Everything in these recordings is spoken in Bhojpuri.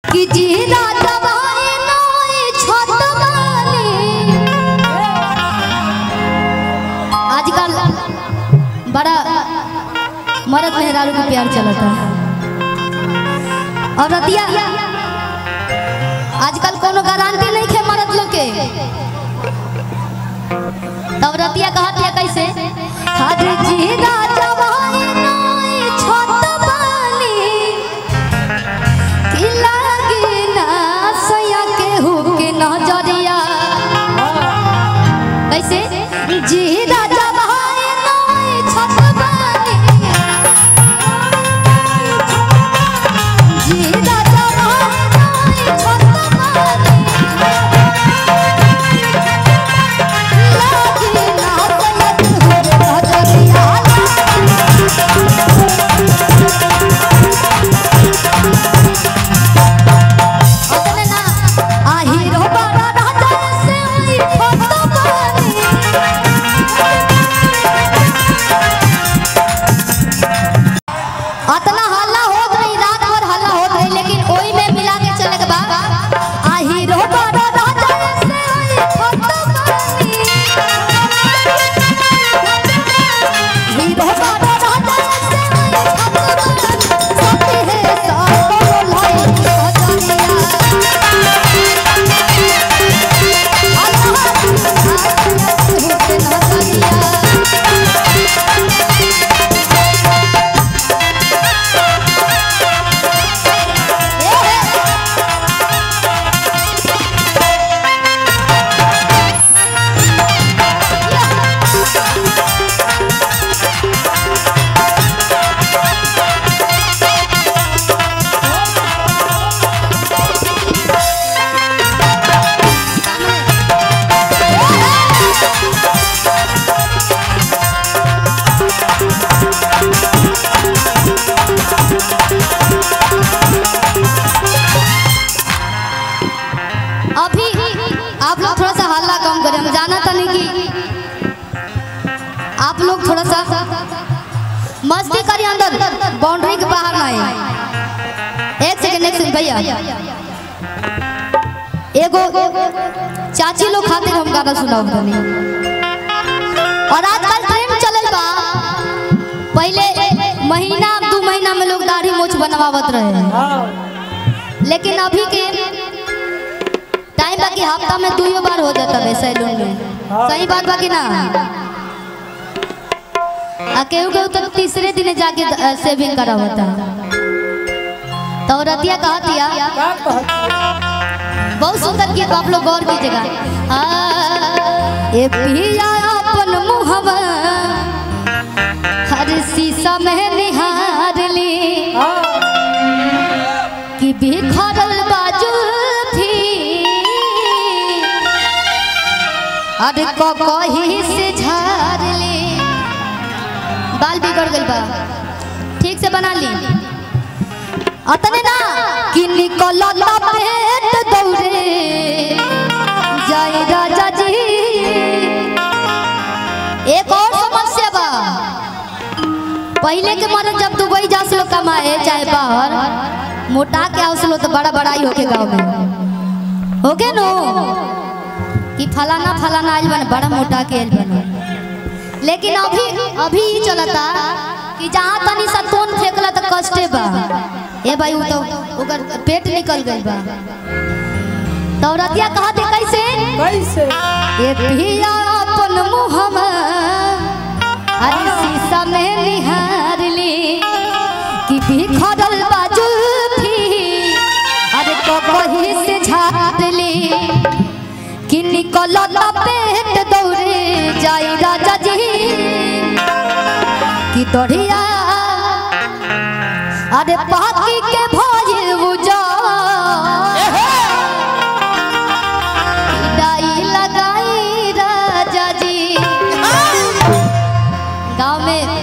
कि जीरा दबाए नई छत वाली। आजकल बड़ा मर्द मेहरारू का प्यार चलता है और रतिया आजकल कोनो गारंटी नहीं है मर्द लोग के। तब रतिया कहती है कैसे हर जीरा दबाए नई छत वाली कि लागे ना सया के हो के नजरिया। कैसे जीरा दबाए नई छत वाली जीरा दबाए नई छत वाली लागे ना सया के हो के नजरिया। आप लोग थोड़ा सा हल्ला कम करें। हम जाना था नहीं कि आप लोग थोड़ा सा मस्ती करिए, अंदर बाउंड्री के बाहर ना आए। एक सेकंड भैया, एगो चाची लोग खातिर हम गाना सुनाओ तनी। और आजकल ट्रेंड चलल बा, पहले महीना 2 महीना में लोग दाढ़ी मूछ बनवावत रहे, लेकिन अभी के टाइम बाकी हफ्ता में 2 बार हो जाता है सैलून में। सही बात बाकी ना केहू केहू तो तीसरे दिन जाके सेविंग करा होता। तो रतिया कहतिया बहुत सुंदर गीत, आप लोग गौर कीजिएगा। ए पिया अपन मुहवा हर शीशा में निहार ली कि बिखरल बाजू अरे कहीं से झाड़ ले, बाल बिगड़ गल बा, ठीक से बना ली। अतने ना कि निकल पेट दौड़े जाए राजा जी। एक और समस्या बा, पहले के मर्द जब दुबई जा सलो कमाए चाहे बाहर, मोटा के आवसलो तो बड़ा बड़ाई होके गाँव में होके नो कि फलाना फलाना आइल बन बड़ा मोटा के आइल बन। लेकिन अभी चलता कि जहाँ तनी सा तोन फेंकला तो कष्टे बा। ए भाई वो तो ओकर पेट निकल गई बा। तो रतिया कहते कैसे कैसे ए पिया अपन मुहवा हर शीशा में निहार ली कि बिखरल बाजू भी अरे कहीं से झाड़ ली कि निकल पेट दौड़े जाई राजा जी कि तोड़िया अरे पाकी के भोज बुझा डाई लगाई राजा जी। गांव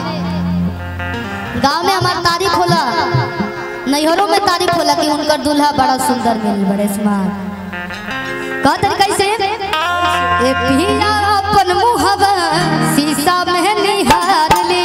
में हमार तारीफ होला, नैहरों में तारीफ होला कि उनकर दूल्हा बड़ा सुंदर मिल, बड़े स्मार्ट। कहते कैसे ए पिया अपन मुहवा शीशा में निहार ली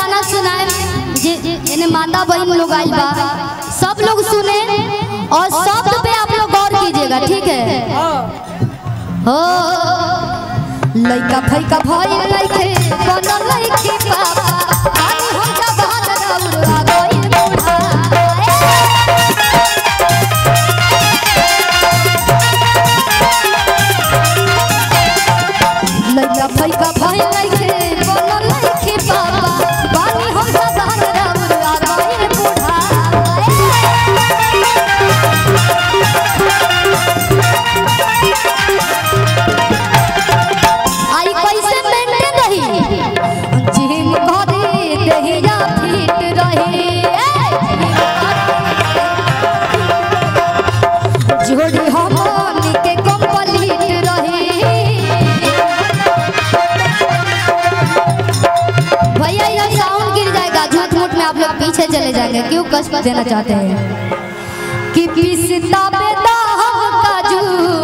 गाना सुनाए जे इन्हें माता बहन लोग आइल बा, सब लोग सुने और शब्द पे आप लोग गौर कीजिएगा, ठीक है? हो लइका फैका भई लइके बनल लइके पापा आई हम जबान रउरा गइल बूढ़ा लइका फैका भई लइके बनल लइके पापा बानी हम जबान रउरा गइल बूढ़ा आई कैसे मेंटेन रही जिम करे देहिया फिट रही जोड़ी हमन के कंप्लीट रही भैया ये साउंड गिर जाएगा झूठ मूठ में आप लोग पीछे चले जाएंगे क्यों कष्ट देना चाहते हैं कि पिस्ता बेदाम काजू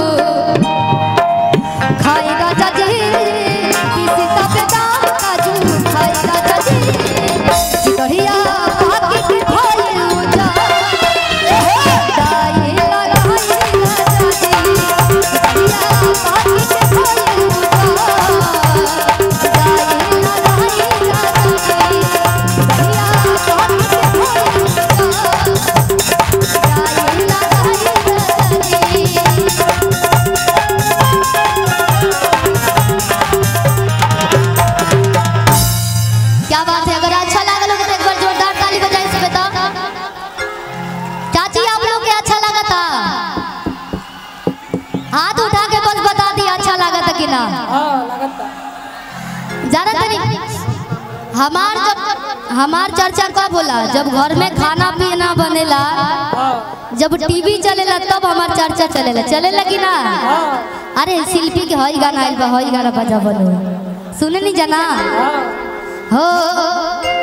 खाए राजा जी पिस्ता बेदाम काजू खाए राजा जी चिड़िया पाकी की भइल जा दाई लगाई राजा जी चिड़िया पाकी की भइल जा दाई लगाई राजा जी चिड़िया पाकी की भइल जा दाई लगाई क्या बात है? अगर अच्छा लगा लोग तो एक बार जोरदार ताली बजाएं इस पे तो। चाची आप लोग के अच्छा लगा था? हाथ उठा के बस बता दिया अच्छा लगा था कि ना? जाना तनी हमार चर्चा कब बोला जब घर में खाना पीना बनेला जब टीवी चलेला तब हमार चर्चा चलेला कि ना? अरे शिल्पी के हई गाना आइल बा हई गाना बजा बोलो सुने नहीं जाना हो